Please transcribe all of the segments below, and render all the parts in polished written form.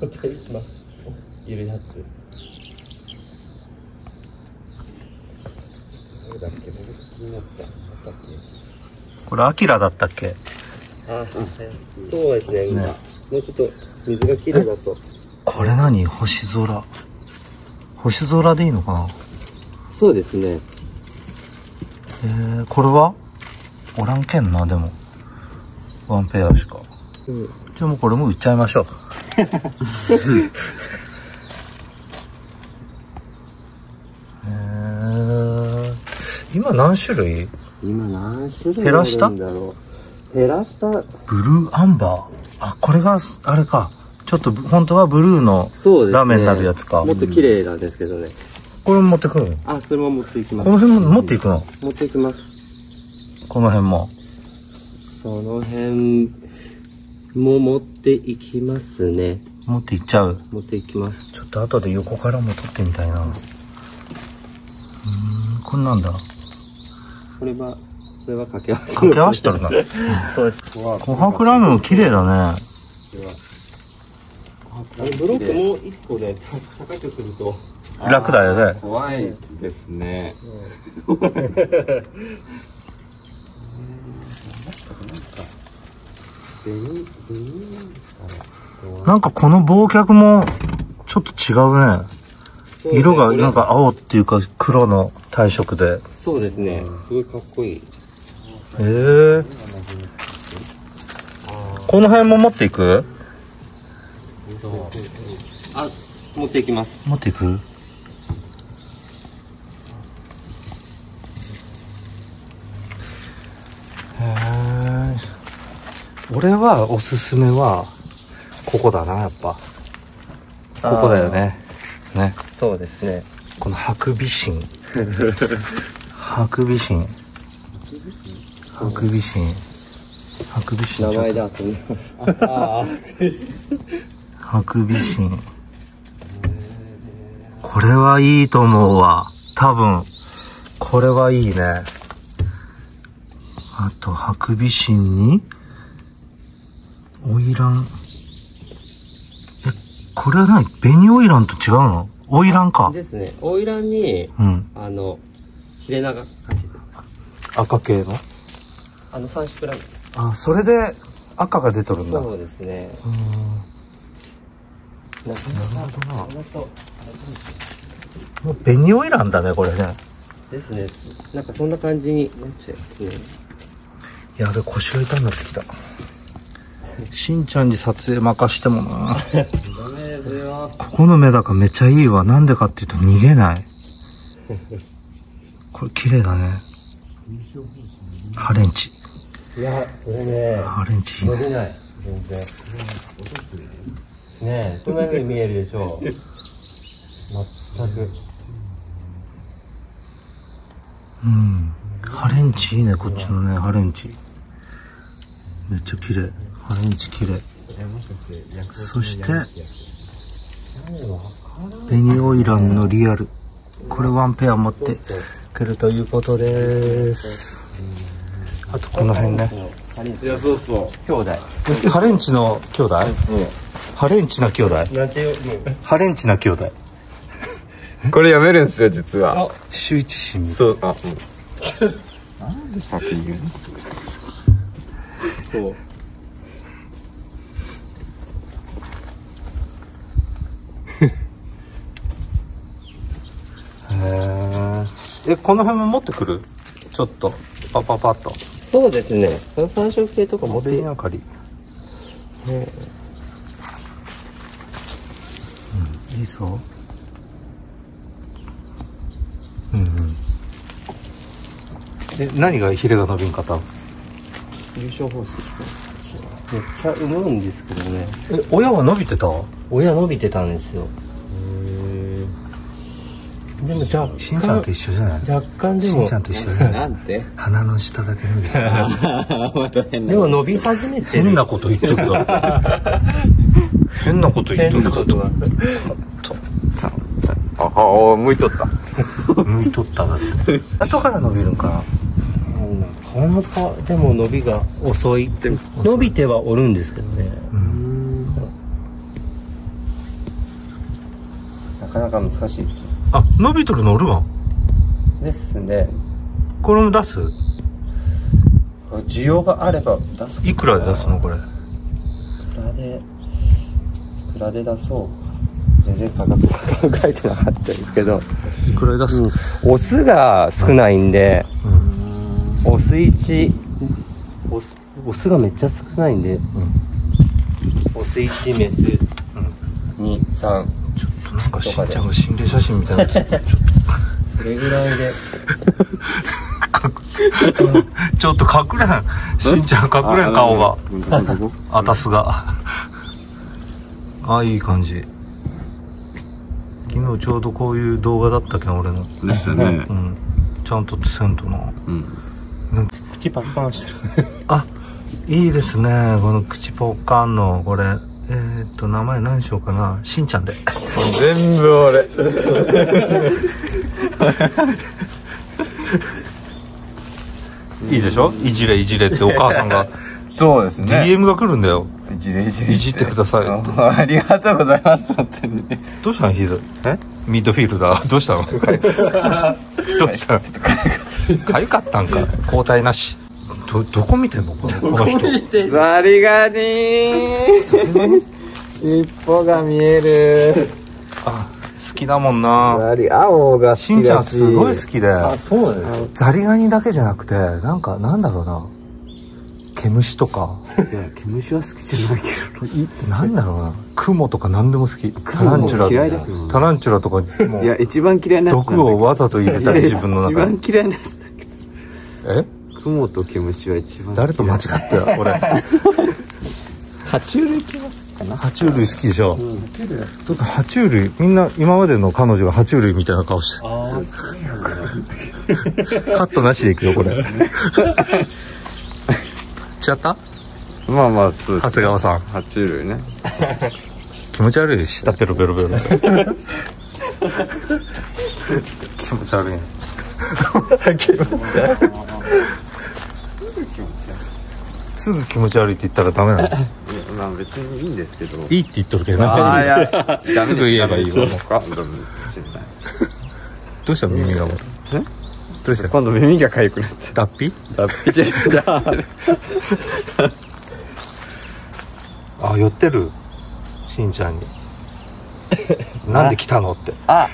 また行きます。いるやつ。どれだっけ、僕気になった。 これアキラだったっけ？ あ、そうですね。今もうちょっと水がきれいだと。 これ何？星空。星空でいいのかな？ そうですね。 これはおらんけんな、でも。ワンペアしか。じゃあもうこれも売っちゃいましょう。今何種類？ 今何種類減らした？ 減らした。 ブルーアンバー。あ、これが、あれか。ちょっと、本当はブルーのラーメンになるやつか。 もっと綺麗なんですけどね。 これも持ってくるの？ あ、それも持っていきます。 この辺も持っていくの？ 持っていきます。 この辺も。 その辺も持っていきますね。 持っていっちゃう？ 持っていきます。 ちょっと後で横からも撮ってみたいな。こんなんだ。 これは掛け合わせ。 掛け合わせてるな。 そうです。 琥珀ラーメンも綺麗だね。 ブロックもう一個で高くすると楽だよね。 怖いですね。 なんかこの棒脚もちょっと違うね。色がなんか青っていうか黒の体色で。 そうですね。すごいかっこいい。 この辺も持っていく？ あ、持っていきます。 持っていく？俺はおすすめはここだな、やっぱここだよね。ね、 そうですね。 このハクビシン。ハクビシン。ハクビシン。ハクビシン。 名前だと思います。 ハクビシン。これはいいと思うわ。多分これはいいね。あとハクビシンに花魁。これは何？紅花魁と違うの？花魁か。 ですね。花魁に、ヒレナガかけてる。 赤系の 3色ラメです。 あ、それで赤が出とるんだ。 そうですね。 なるほどな。もう紅花魁だね、これね。 ですね。なんかそんな感じになっちゃいますね。 やべ、腰が痛くなってきた。しんちゃんに撮影任してもな。 ダメですよ。 ここのメダカめちゃいいわ。なんでかっていうと逃げない。これ綺麗だね。ハレンチ。 いや、これね。 ハレンチいいね。 伸びない。全然。ねえ、そんな風に見えるでしょう。全く。 ハレンチいいね、こっちのね、ハレンチ。めっちゃ綺麗。ハレンチ綺麗。そして、紅花魁のリアル。これワンペア持ってくるということです。あとこの辺ね。 いや、そうそう。 兄弟。 ハレンチの兄弟？ハレンチな兄弟？ なんていう、 ハレンチな兄弟。 これ読めるんですよ、実は。 周一新。 そう、なんで先に言うの？ そう。 この辺も持ってくる？ちょっとパパパッと。 そうですね。3色系とか持って紅あかり。いいぞ。何がヒレが伸びんかった？ 優勝方式。めっちゃ産むんですけどね。 親は伸びてた？ 親伸びてたんですよ。でも若干しんちゃんと一緒じゃない？ 若干でもしんちゃんと一緒じゃない？ なんて鼻の下だけ伸びてる。 でも伸び始めてる。 変なこと言っとくだって。変なこと言っとくだって。 向いとった。 向いとっただって。後から伸びるんかな。 なかなかでも伸びが遅い。伸びてはおるんですけどね。 かなか難しいですね。 あ、伸びとるのおるわ。 ですね。 これも出す？ 需要があれば出す。 いくらで出すのこれ？ いくらで出そう。全然価格考えてなかったですけど。 いくらで出す？ オスが少ないんで、オス1、オスがめっちゃ少ないんで、オス1、メス2、3。 ちょっとなんかしんちゃんが心霊写真みたいな。ちょっと。 それぐらいで。 ちょっと隠れん。しんちゃん隠れん顔が。あたすが。あ、いい感じ。昨日ちょうどこういう動画だったけん、俺の。 ですよね。 うん。ちゃんとせんとな。 口パンパンしてる。 あ、いいですね。この口ポッカンの、これ。名前何しようかな。しんちゃんで。 全部俺。 いいでしょ？いじれいじれってお母さんが。 そうですね。 DM が来るんだよ。 いじれいじれ。 いじってくださいって。 ありがとうございます、本当にね。 どうしたの膝？ミッドフィールダー。どうしたの？どうしたの？かゆかったんか。交代なし。どこ見てんのこの人。 ザリガニー。尻尾が見える。 あ、好きだもんな。 青が好きだし。 しんちゃんすごい好きで。 そうだね。 ザリガニだけじゃなくて、なんだろうな。毛虫とか。 いや、毛虫は好きじゃないけど。 なんだろうな。クモとか何でも好き。タランチュラ。 嫌いだ。 タランチュラとかもう。 いや、一番嫌いなやつ。 毒をわざと入れたり自分の中に。 一番嫌いなやつだけど。 え？ クモと毛虫は一番。 誰と間違ったよ、俺。 爬虫類系はかな。 爬虫類好きでしょ。とか爬虫類、みんな今までの彼女が爬虫類みたいな顔して。カットなしでいくよ、これ。違った？ まあまあ、そうです。 長谷川さん。 爬虫類ね。 気持ち悪い。舌ペロペロペロ。気持ち悪いね。すぐ気持ち悪いって言ったらダメなの？ まあ別にいいんですけど。 いいって言っとるけどね。 すぐ言えばいいよ。どうした耳が？どうした？ 今度耳が痒くなって。 脱皮？ 脱皮じゃあ、寄ってる。しんちゃんに。なんで来たのって。 あ、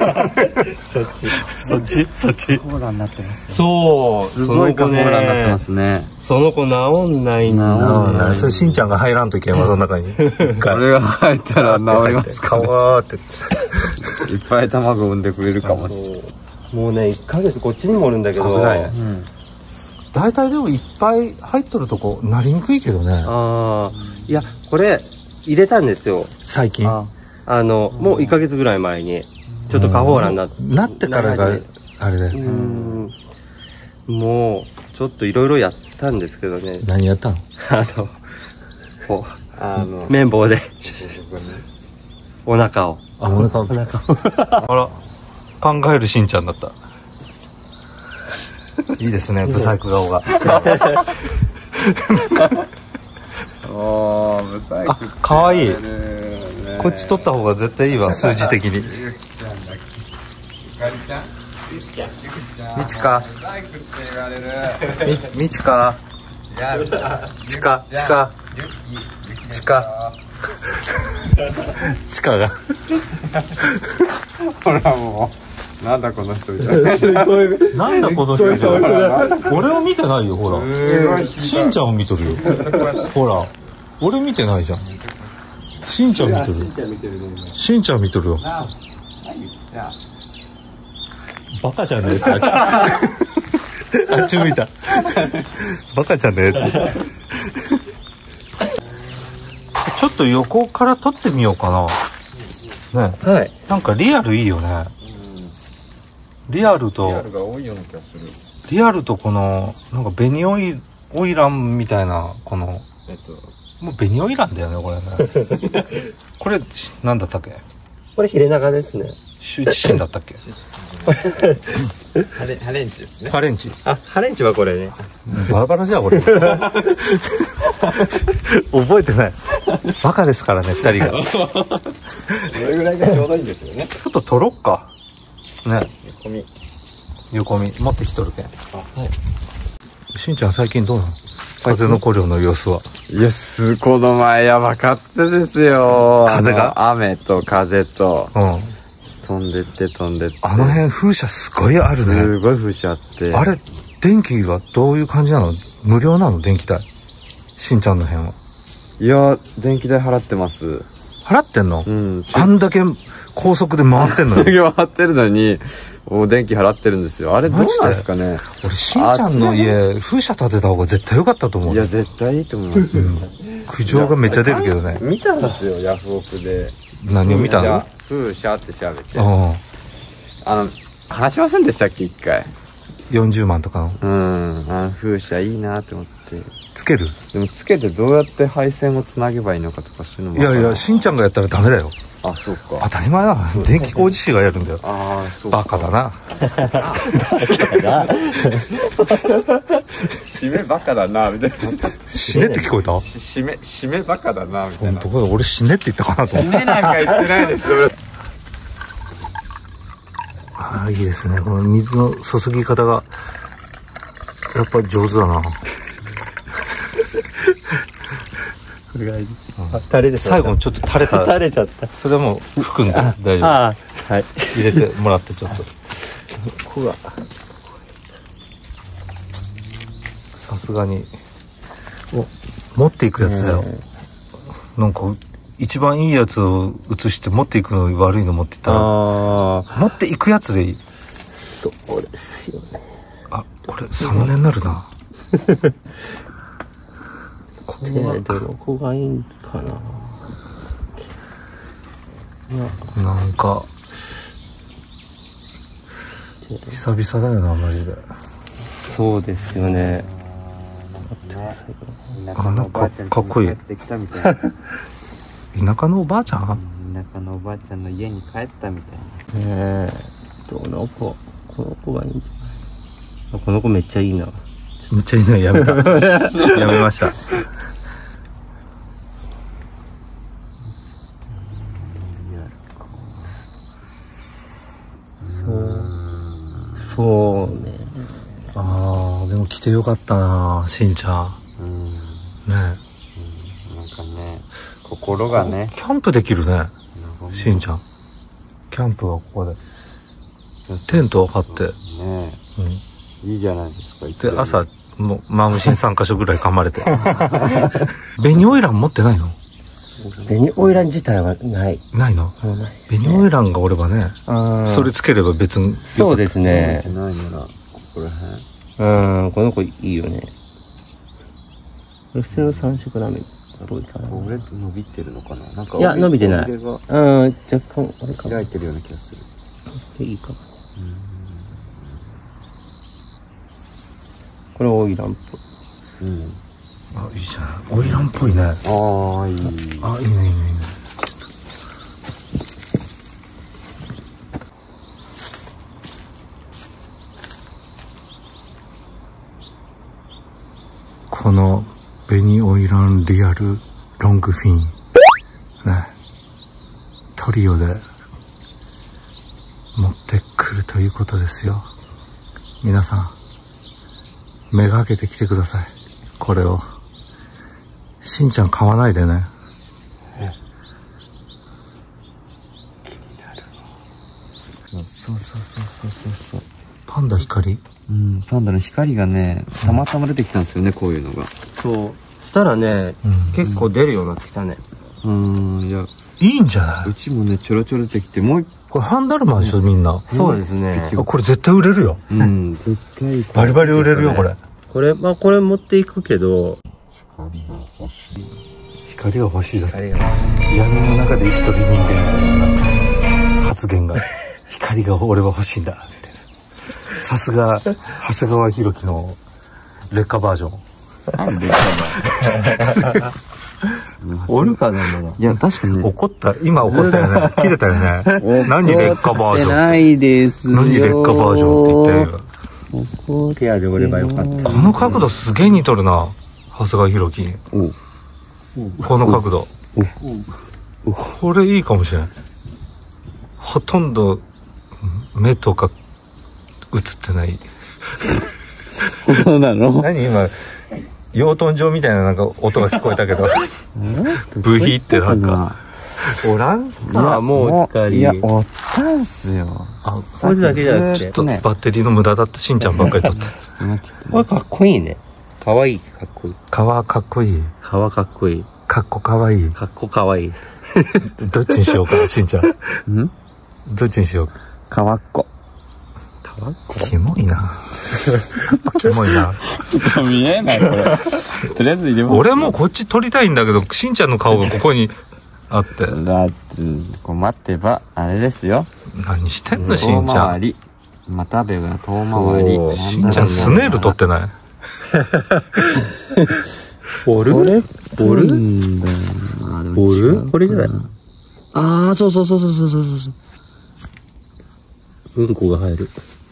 そっち。 コーラになってます。 そう。 すごいコーラになってますね。 その子治んないんだ。それしんちゃんが入らんといけんわ、その中に。 これが入ったら治りますか。 かわーって。 いっぱい卵産んでくれるかもしれない。 もうね、1ヶ月こっちにもおるんだけど。 危ないね。大体でもいっぱい入っとるとこ、なりにくいけどね。 ああ。いや、これ、入れたんですよ。 最近。 もう1ヶ月ぐらい前に、ちょっとカホーラになって。 なってからが、あれだよ。 もう、ちょっといろいろやったんですけどね。 何やったの？ こう、綿棒で、お腹を。 あ、お腹を。あら、考えるしんちゃんだった。いいですね、ブサイク顔が。 おー、ブサイク。 あ、かわいい。こっち取った方が絶対いいわ、数字的に。みちか。みちか。ちか。が。 ほらもう、なんだこの人みたいな。 すごい。なんだこの人みたいな。俺を見てないよ、ほら。しんちゃんを見とるよ。ほら。俺見てないじゃん。しんちゃん見とる。しんちゃん見とるよ。バカじゃねえって。あっち向いた。バカじゃねえって。ちょっと横から撮ってみようかな。ね。 はい。 なんかリアルいいよね。リアルと。 リアルが多いような気がする。 リアルとこの、なんか紅オイランみたいな、この、もう紅オイランだよね、これね。これ、なんだったっけ？ これヒレナガですね。 羞恥心だったっけ？ ハレンチですね。 ハレンチ。 あ、ハレンチはこれね。 バラバラじゃん俺。覚えてない。バカですからね、二人が。 これぐらいがちょうどいいんですよね。 ちょっと取ろっか。ね。 横見。 横見持ってきとるけん。 はい。 しんちゃん最近どうなの？風の古城の様子は。 いや、この前やばかったですよ。 風が？ 雨と風と。 うん。 飛んでって。 あの辺風車すごいあるね。 すごい風車あって。 あれ、電気はどういう感じなの？無料なの？電気代。しんちゃんの辺は。 いや、電気代払ってます。 払ってんの？ うん。 あんだけ高速で回ってんのよ。 回ってるのに、もう電気払ってるんですよ。あれどうなんですかね。 俺、しんちゃんの家、風車建てた方が絶対良かったと思う。 いや、絶対いいと思いますよ。 苦情がめっちゃ出るけどね。 見たんですよ、ヤフオクで。 何を見たの？ 風車って調べて。 うん。 話しませんでしたっけ、一回。 40万とかの。 風車いいなって思って。 つける？ でもつけてどうやって配線をつなげばいいのかとかそういうのも。 いやいや、しんちゃんがやったらダメだよ。 あ、そうか。 当たり前だ。電気工事士がやるんだよ。 ああ、そうか。 バカだな。 締めバカだな、みたいな。 死ねって聞こえた？ 締めバカだな、みたいな。 本当？俺死ねって言ったかなと思って。 締めなんか言ってないです、俺。 ああ、いいですね。この水の注ぎ方が、やっぱ上手だな。 これがいい。垂れで最後にちょっと垂れた。 垂れちゃった。 それはもう含んで大丈夫。 ああ、はい。 入れてもらってちょっと。 ここが。 さすがに。持っていくやつだよ。なんか、一番いいやつを移して持っていくの悪いの持っていったら。持っていくやつでいい。 そうですよね。 あ、これサムネになるな。 どこがいいんかな。 なんか久々だよな、マジで。 そうですよね。 あ、なんかかっこいい。田舎のおばあちゃん？ 田舎のおばあちゃんの家に帰ったみたいな。 ねえ、この子がいいんじゃない？この子めっちゃいいな。 めっちゃいいのやめた。やめました。 そうね。 ああ、でも来てよかったな、しんちゃん。ねえ。 なんかね、心がね。 キャンプできるね、しんちゃん。キャンプはここで。テントを張って。ねえ。いいじゃないですか。 で、朝、もう、マムシン3カ所ぐらい噛まれて。紅オイラン持ってないの？ 紅オイラン自体はない。 ないの？紅オイランがおればね、それつければ別に。 そうですね。 ないなら、ここら辺。 この子いいよね。普通の3色ラメっぽいかな。 これ伸びてるのかな？なんかいや、伸びてない。若干、あれかな。 開いてるような気がする。 いいかな。これオイランっぽい。 あ、いいじゃない。オイランっぽいね。 ああ、いい。 あ、いいね、いいね、いいね。この紅オイランリアルロングフィンね、トリオで持ってくるということですよ。皆さん目がけてきてください。これをしんちゃん買わないでね。そう。パンダ光？ パンダの光がね、たまたま出てきたんですよね、こういうのが。 そうしたらね、結構出るようになってきたね。 いや、 いいんじゃない？ うちもね、ちょろちょろ出てきて、もうこれハンダルマでしょ、みんな。 そうですね。 これ絶対売れるよ。 絶対バリバリ売れるよ、これ。 これ持っていくけど、 光が欲しいだって。闇の中で生きとる人間みたいな、なんか発言が。光が俺は欲しいんだ、みたいな。さすが、長谷川博己の劣化バージョン。 おるかな、まだ。 いや、確かにね。 怒った。今怒ったよね。切れたよね。何劣化バージョン。 ないですよ。 何劣化バージョンって言ってるよ。 ここでおればよかった。 この角度すげえ似とるな。長谷川博己。この角度。これいいかもしれん。ほとんど目とか映ってない。 そうなの？ 何今、養豚場みたいななんか音が聞こえたけど。ブヒってなんか。おらんか、もう光。 いや、おったんすよ。 あ、 これだけじゃなくて。 ちょっとバッテリーの無駄だったしんちゃんばっかりとって。 これかっこいいね。かわいい、かっこいい。 革かっこいい。 革かっこいい。 かっこかわいい。 かっこかわいい。 どっちにしようか、しんちゃん。どっちにしようか。 かわっこ。 かわっこキモいな。やっぱキモいな。 見えないこれ。とりあえず入れます。 俺もこっち撮りたいんだけど、しんちゃんの顔がここにあって。 だって、こう待ってば、あれですよ。 何してんの、しんちゃん。 遠回り。またべが遠回り。 しんちゃんスネール撮ってない？ ボル？ボル？ボル？これじゃない？ ああ、そうそうそうそうそうそうそう。 うんこが入る。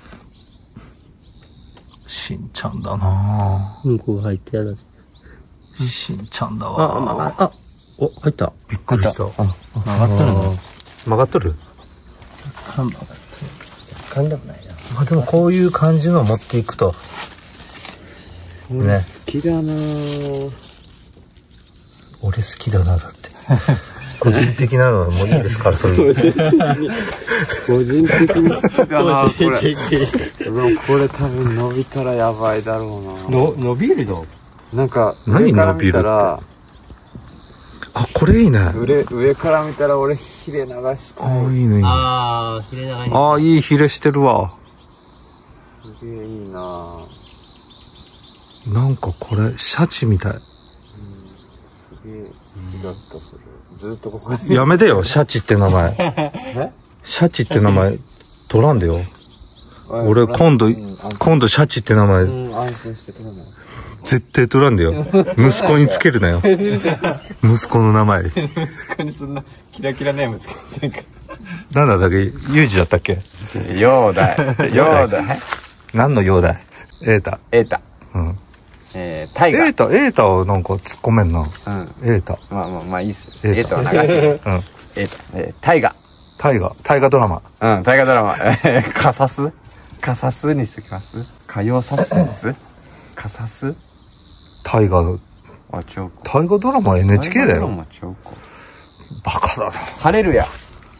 しんちゃんだなうんこが入ってやだ。 しんちゃんだわ。 お、入った。 びっくりした。 曲がったの？ 曲がっとる？ 看板が噛んでもないな。 まあでもこういう感じのを持っていくと。ね。 好きだなぁ。 俺好きだな、だって。個人的なのはもういいですから、そういう。 個人的に好きだなぁ、これ。でもこれ多分伸びたらやばいだろうな。 伸びるの？ なんか、 何上から伸びるって見たら、 あ、これいいね。 上から見たら俺ヒレ流したい。 ああ、いいね。 ああ、ヒレ長い。 ああ、いいヒレしてるわ。 すげえいいなぁ。 なんかこれ、シャチみたい。 すげえ好きだったそれ。ずっとここに。 やめてよ、シャチって名前。シャチって名前、取らんでよ。俺、今度シャチって名前、 安心して取らない。 絶対取らんでよ。息子につけるなよ。息子の名前。 息子にそんなキラキラネームつけませんか？ なんだっけ、ユージだったっけ？ ヨーダイ。ヨーダイ。 何のヨーダイ？エータ。 エータ。 うん。 タイガ。 エータをなんか突っ込めんな。エータ。 まあいいっすよ。 エータは流して。 うん。 エータ。タイガ。 大河ドラマ。 うん、大河ドラマ。カサスにしときます？火曜サスペンス？カサス？ 大河ドラマ NHK だよ。バカだな。 ハレルヤ。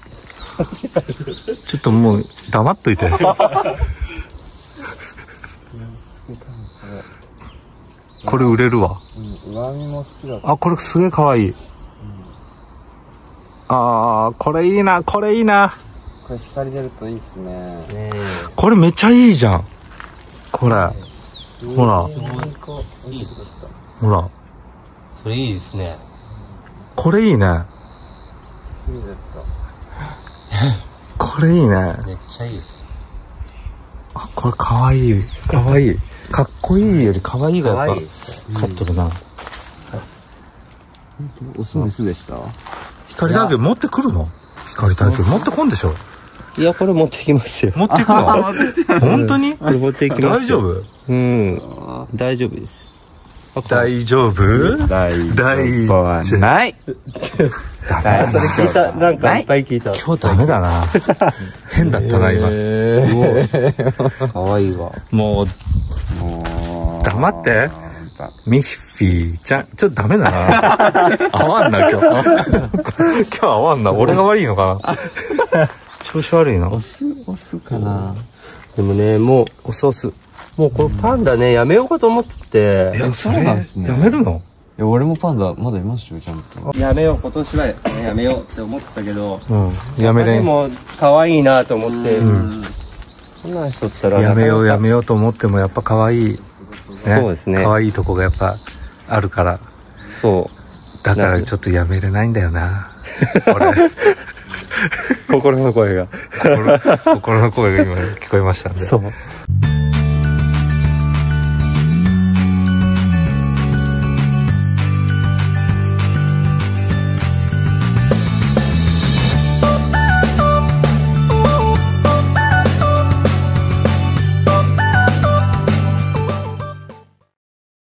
ちょっともう黙っといて。これ売れるわ。 上見も好きだった。 あ、これすげえかわいい。ああ、これいいな、これいいな。 これ光出るといいっすね。 これめっちゃいいじゃん。これ。ほら。ほら。 それいいですね。 これいいね。これいいね。 めっちゃいいです。 あ、これかわいい。かわいい。かっこいいよりかわいいがやっぱ勝っとるな。 オスメスでした？ 光体験持ってくるの？光体験持ってこんでしょ？ いや、これ持ってきますよ。 持っていくの？本当に？ これ持っていきます。 大丈夫？ うん。大丈夫です。 大丈夫？ 大丈夫はない。 ダメだな。 それ聞いた。なんかいっぱい聞いた。 今日ダメだな。変だったな、今。 かわいいわ。 もう、黙って。ミッフィーちゃん、ちょっとダメだな。合わんな、今日。今日合わんな。俺が悪いのかな。調子悪いな。 オスかな。 でもね、もう、 おソース。 もうこのパンダね、やめようかと思ってて。 いや、それ、 そうなんですねやめるの？ いや、俺もパンダまだいますよ、ちゃんと。 やめよう、今年はやめようって思ってたけど。 うん。やめれん。 でも、可愛いなと思って。そんなんしとったら。 やめようと思ってもやっぱ可愛い。 そうですね。 可愛いとこがやっぱあるから。 そう。 だからちょっとやめれないんだよな。俺。 心の声が。 心の声が今聞こえましたんで。 そう。